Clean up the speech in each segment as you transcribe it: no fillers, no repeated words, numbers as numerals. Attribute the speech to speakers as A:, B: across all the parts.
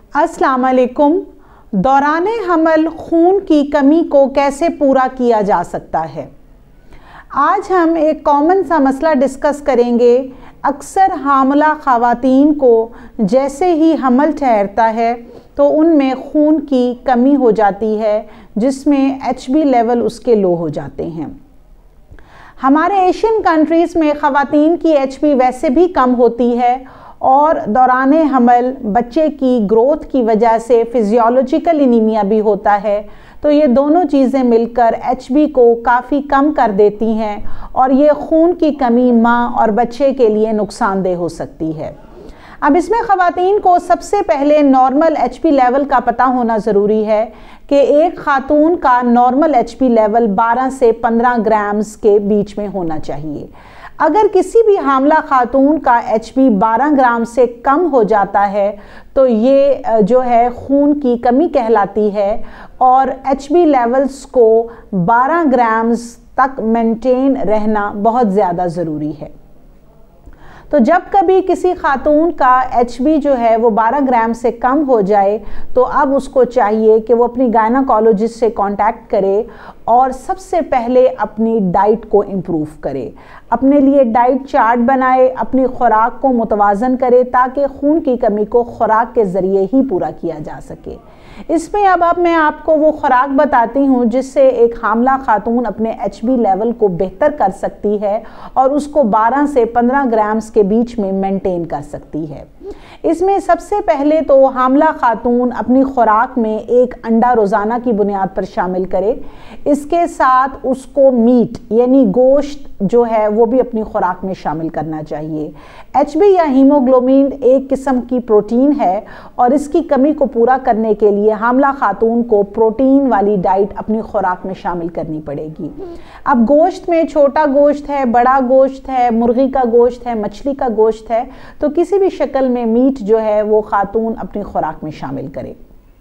A: अस्सलाम वालेकुम। दौराने हमल खून की कमी को कैसे पूरा किया जा सकता है? आज हम एक कॉमन सा मसला डिस्कस करेंगे। अक्सर हामला ख़वातीन को जैसे ही हमल ठहरता है तो उनमें खून की कमी हो जाती है, जिसमें HB लेवल उसके लो हो जाते हैं। हमारे एशियन कंट्रीज़ में ख़वातीन की HB वैसे भी कम होती है और दौराने हमल बच्चे की ग्रोथ की वजह से फिजियोलॉजिकल एनीमिया भी होता है। तो ये दोनों चीज़ें मिलकर HB को काफ़ी कम कर देती हैं और ये खून की कमी माँ और बच्चे के लिए नुकसानदेह हो सकती है। अब इसमें ख़वातीन को सबसे पहले नॉर्मल HB लेवल का पता होना ज़रूरी है कि एक ख़ातून का नॉर्मल HB लेवल 12 से 15 ग्राम्स के बीच में होना चाहिए। अगर किसी भी हामला खातून का HB 12 ग्राम से कम हो जाता है तो ये जो है खून की कमी कहलाती है और HB लेवल्स को 12 ग्राम्स तक मेंटेन रहना बहुत ज़्यादा ज़रूरी है। तो जब कभी किसी खातून का HB जो है वो 12 ग्राम से कम हो जाए तो अब उसको चाहिए कि वो अपनी गायनाकोलॉजिस्ट से कांटेक्ट करे और सबसे पहले अपनी डाइट को इम्प्रूव करे, अपने लिए डाइट चार्ट बनाए, अपनी खुराक को मुतवाज़न करे ताकि खून की कमी को खुराक के ज़रिए ही पूरा किया जा सके। इसमें अब मैं आपको वो खुराक बताती हूँ जिससे एक हामला खातून अपने HB लेवल को बेहतर कर सकती है और उसको 12 से 15 ग्राम्स के बीच में मेंटेन कर सकती है। इसमें सबसे पहले तो हामला खातून अपनी खुराक में एक अंडा रोज़ाना की बुनियाद पर शामिल करे। इसके साथ उसको मीट यानी गोश्त जो है वो भी अपनी खुराक में शामिल करना चाहिए। HB या हीमोग्लोबिन एक किस्म की प्रोटीन है और इसकी कमी को पूरा करने के लिए हामला खातून को प्रोटीन वाली डाइट अपनी खुराक में शामिल करनी पड़ेगी। अब गोश्त में छोटा गोश्त है, बड़ा गोश्त है, मुर्गी का गोश्त है, मछली का गोश्त है, तो किसी भी शक्ल में मीट जो है वो खातून अपनी खुराक में शामिल करे।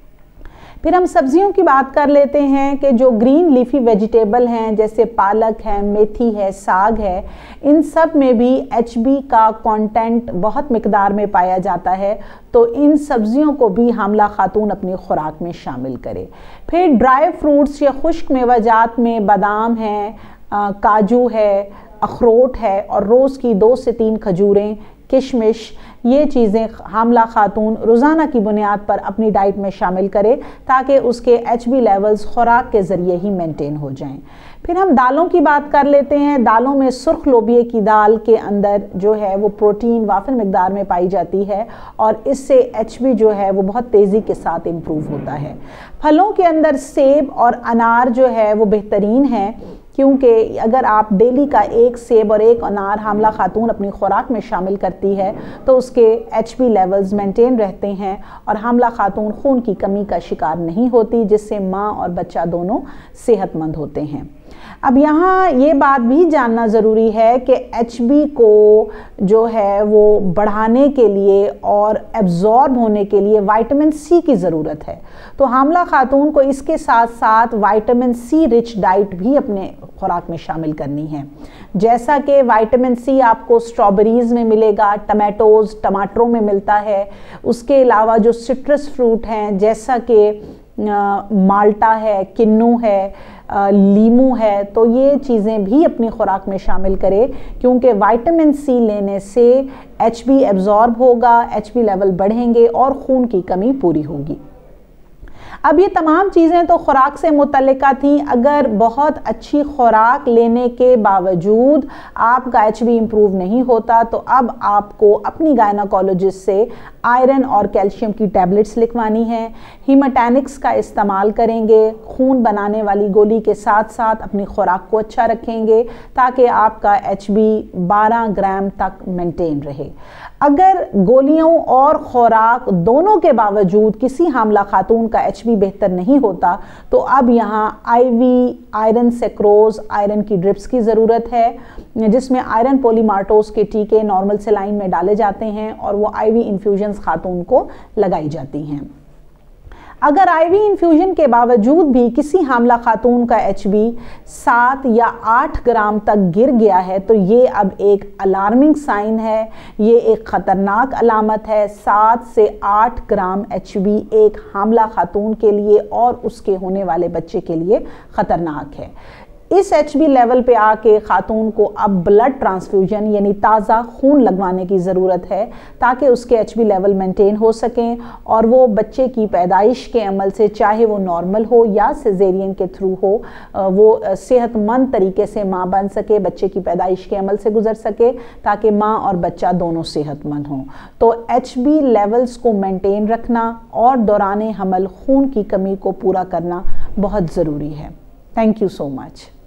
A: फिर हम सब्जियों की बात कर लेते हैं कि जो ग्रीन लीफी वेजिटेबल हैं जैसे पालक है, मेथी है, साग है, इन सब में भी HB का कंटेंट बहुत मिकदार में पाया जाता है, तो इन सब्जियों को भी हामला खातून अपनी खुराक में शामिल करे। फिर ड्राई फ्रूट्स या खुश्क मेवाजात में बादाम है, काजू है, अखरोट है और रोज़ की 2 से 3 खजूरें, किशमिश, ये चीज़ें हामला खातून रोज़ाना की बुनियाद पर अपनी डाइट में शामिल करे ताकि उसके HB लेवल्स खुराक के ज़रिए ही मेंटेन हो जाएं। फिर हम दालों की बात कर लेते हैं। दालों में सुर्ख लोबिये की दाल के अंदर जो है वो प्रोटीन वाफिर मिकदार में पाई जाती है और इससे HB जो है वो बहुत तेज़ी के साथ इम्प्रूव होता है। फलों के अंदर सेब और अनार जो है वो बेहतरीन है, क्योंकि अगर आप डेली का एक सेब और एक अनार हामला खातून अपनी खुराक में शामिल करती है तो उसके HB लेवल्स मेंटेन रहते हैं और हामला खातून खून की कमी का शिकार नहीं होती, जिससे माँ और बच्चा दोनों सेहतमंद होते हैं। अब यहाँ ये बात भी जानना ज़रूरी है कि HB को जो है वो बढ़ाने के लिए और एब्जॉर्ब होने के लिए विटामिन C की ज़रूरत है, तो हामला खातून को इसके साथ साथ विटामिन C रिच डाइट भी अपने खुराक में शामिल करनी है। जैसा कि विटामिन C आपको स्ट्रॉबेरीज़ में मिलेगा, टमाटरों में मिलता है, उसके अलावा जो सिट्रस फ्रूट हैं जैसा कि माल्टा है, किन्नू है, लीमू है, तो ये चीज़ें भी अपनी खुराक में शामिल करें, क्योंकि विटामिन C लेने से HB एब्जॉर्ब होगा, HB लेवल बढ़ेंगे और खून की कमी पूरी होगी। अब ये तमाम चीज़ें तो खुराक से मुतल्लिका थी। अगर बहुत अच्छी खुराक लेने के बावजूद आपका HB इम्प्रूव नहीं होता तो अब आपको अपनी गायनाकोलॉजिस्ट से आयरन और कैल्शियम की टैबलेट्स लिखवानी है। हीमाटैनिक्स का इस्तेमाल करेंगे, खून बनाने वाली गोली के साथ साथ अपनी खुराक को अच्छा रखेंगे ताकि आपका HB 12 ग्राम तक मेंटेन रहे। अगर गोलियों और खुराक दोनों के बावजूद किसी हामला खातून का HB बेहतर नहीं होता तो अब यहाँ IV आयरन सेक्रोज आयरन की ड्रिप्स की ज़रूरत है, जिसमें आयरन पॉलीमार्टोस के टीके नॉर्मल सेलाइन में डाले जाते हैं और वो IV इन्फ्यूजन्स खातून को लगाई जाती हैं। अगर आईवी इन्फ्यूजन के बावजूद भी किसी हामला खातून का HB 7 या 8 ग्राम तक गिर गया है तो ये अब एक अलार्मिंग साइन है, ये एक ख़तरनाक अलामत है। 7 से 8 ग्राम HB एक हामला खातून के लिए और उसके होने वाले बच्चे के लिए ख़तरनाक है। इस HB लेवल पे आके खातून को अब ब्लड ट्रांसफ्यूजन यानी ताज़ा खून लगवाने की ज़रूरत है ताकि उसके HB लेवल मेंटेन हो सकें और वो बच्चे की पैदाइश के अमल से, चाहे वो नॉर्मल हो या सिजेरियन के थ्रू हो, वो सेहतमंद तरीके से माँ बन सके, बच्चे की पैदाइश के अमल से गुजर सके ताकि माँ और बच्चा दोनों सेहतमंद हों। तो HB लेवल्स को मेंटेन रखना और दौरान हमल खून की कमी को पूरा करना बहुत ज़रूरी है। Thank you so much.